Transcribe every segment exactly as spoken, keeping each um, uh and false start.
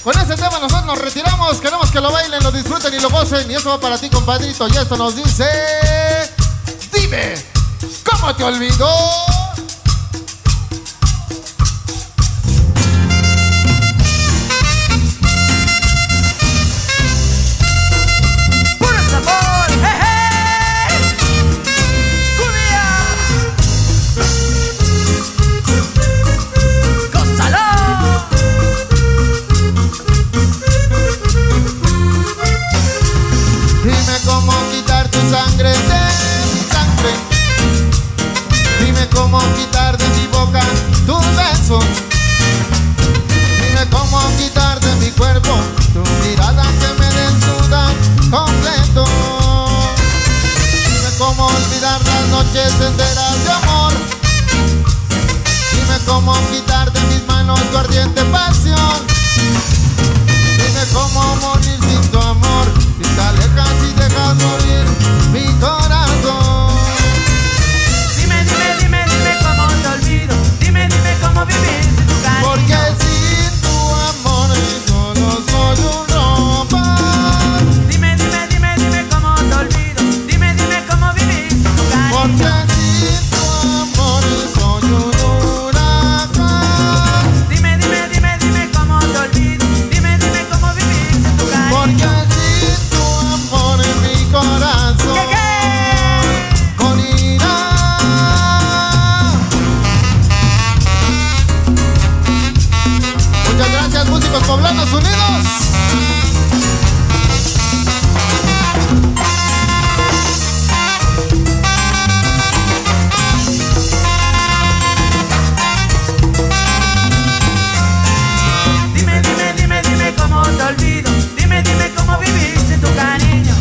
Con este tema nosotros nos retiramos. Queremos que lo bailen, lo disfruten y lo gocen. Y esto va para ti, compadrito. Y esto nos dice: dime, ¿cómo te olvidó? Sangre de mi sangre, dime cómo quitar de mi boca tus besos, dime cómo quitar de mi cuerpo tu mirada que me desnuda completo, dime cómo olvidar las noches enteras de amor, dime cómo quitar de mis manos tu ardiente pasión, dime cómo morir sin tu amor, si te alejas y dejas morir mi corazón. Dime, dime, dime, dime cómo te olvido. Dime, dime cómo vivir sin tu cariño. Porque sin tu amor solo soy un robot. Dime, dime, dime, dime cómo te olvido. Dime, dime cómo vivir sin tu cariño. Porque sin tu amor soy un huracán. Dime, dime, dime, dime cómo te olvido. Dime, dime cómo vivir sin tu cariño. Porque sin tu amor en mi corazón. ¿Qué, qué? Muchas gracias, músicos poblanos unidos. Dime, dime, dime, dime cómo te olvido. Dime, dime cómo vivir sin tu cariño.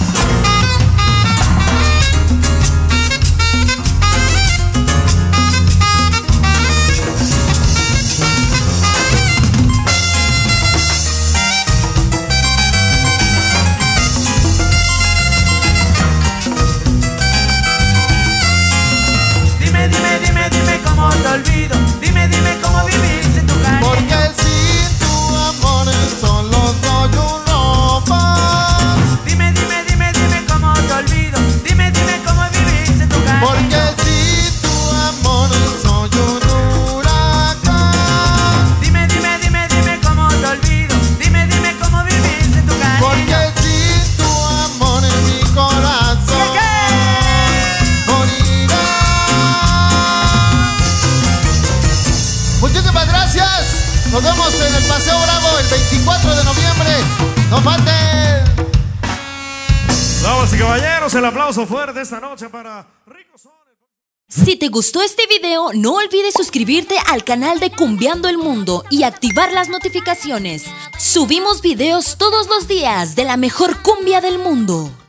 Dime, dime, dime, dime cómo te olvido. Dime, dime cómo vivir sin tu cariño. Porque sin tu amor solo soy un robot. Dime, dime, dime, dime cómo te olvido. Dime, dime cómo vivir sin tu cariño. Porque sin tu amor soy un huracán. Dime, dime, dime, dime cómo te olvido. Dime, dime cómo vivir sin tu cariño. Porque sin tu amor en mi corazón ¿Qué, qué? morirá. Muchísimas gracias. Nos vemos en el Paseo Bravo el veinticuatro de noviembre. No falten. Damas y caballeros, el aplauso fuerte esta noche para Rico Son. Si te gustó este video, no olvides suscribirte al canal de Cumbiando el Mundo y activar las notificaciones. Subimos videos todos los días de la mejor cumbia del mundo.